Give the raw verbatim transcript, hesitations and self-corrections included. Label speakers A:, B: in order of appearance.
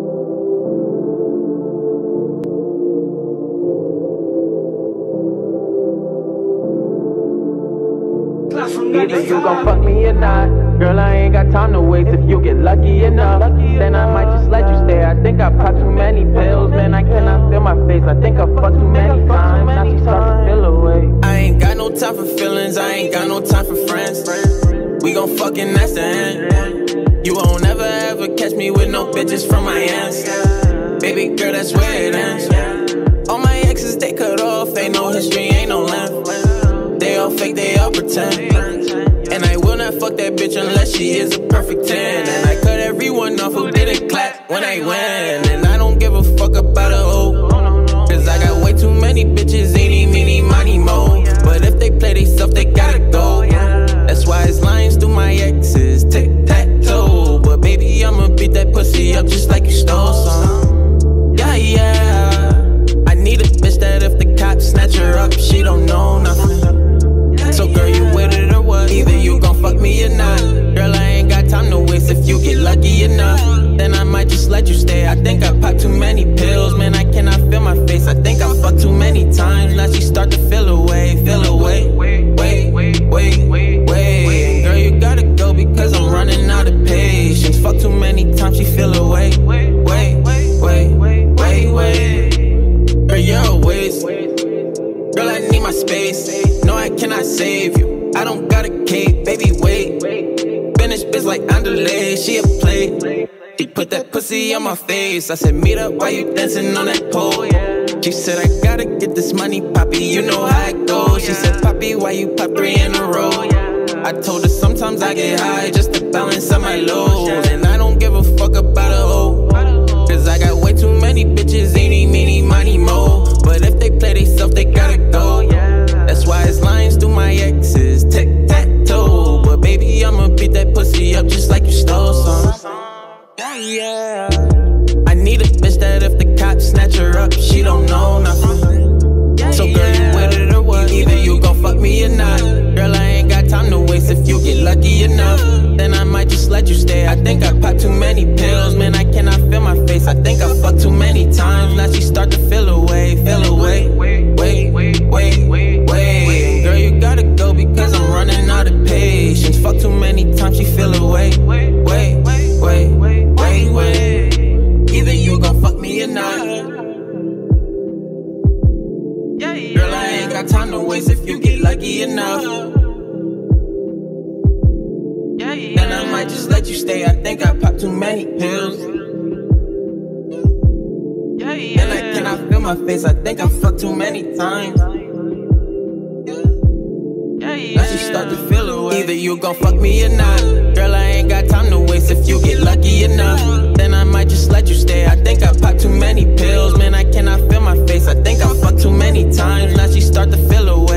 A: Either you gon' fuck me or not. Girl, I ain't got time to waste. If you get lucky enough, then I might just let you stay. I think I popped too many pills, man, I cannot feel my face. I think I fucked too many times, now she start to feel away.
B: I ain't got no time for feelings, I ain't got no time for friends. We gon' fuck and that's the end. You won't ever ever catch me with no bitches from my ends. Baby girl, that's where it ends. All my exes, they cut off, ain't no history, ain't no length. They all fake, they all pretend. And I will not fuck that bitch unless she is a perfect ten. And I cut everyone off who didn't clap when I win. And I don't give a fuck about a hoe, cause I got way too many bitches, eeny, meeny, miny, mo. But if they play they self, they gotta go. That's why it's lines through my exes, tic-tac-toe. But baby, I'ma beat that pussy up just like you stole some. Yeah, yeah. I need a bitch that if the cops snatch her up, she don't know nothing. So girl, you with it or what? Either you gon' fuck me or not. Girl, I ain't got time to waste. If you get lucky enough, then I might just let you stay. I think I popped too many pills, man, I cannot feel my face. I think I fucked too many times, now she start to feel away, feel away. Wait, wait, wait, wait, wait. Girl, you gotta go because I'm running out of patience. Fuck too many times, she feel away. Wait, wait, wait, wait, wait. Girl, you're a waste. Girl, I need my space. No, I cannot save you. I don't got a cape, baby, wait. Finish bitch like Andale, she a play. She put that pussy on my face. I said, meet up while you dancing on that pole. She said, I gotta get this money, Poppy, you know how it goes. She said, Poppy, why you pop three in a row? I told her sometimes I get high just to balance out my lows. And I don't give a fuck about a hoe, cause I got way too many bitches, eeny, meeny, miny, mo. But if they play they self, they gotta go. That's why it's lines through my exes, tic-tac-toe. But baby, I'ma beat that pussy up just like you stole some. Yeah, yeah. I need a bitch that if the cops snatch her up, she don't know nothing. So girl, you with it or what? Either you gon' fuck me or not. Girl, I ain't got time to waste. If you get lucky enough, then I might just let you stay. I think I popped too many pills, man, I cannot feel my face. I think I fucked too many times, now she start to feel away, feel away. Wait, wait, wait, wait. Girl, you gotta go because I'm running out of patience. Fuck too many times, she feel away. Wait, wait, wait, wait, wait. Either you gon' fuck me or not. Girl, I ain't got time to waste. If you get lucky enough, then I might just let you stay. I think I popped too many pills, and I cannot feel my face. I think I fucked too many times, now she start to feel away. Either you gon' fuck me or not. Girl, I ain't got time to waste. If you get lucky enough, then I might just let you stay. I think I popped too many pills, man, I cannot feel my face. I think I fucked too many times, now she start to feel away.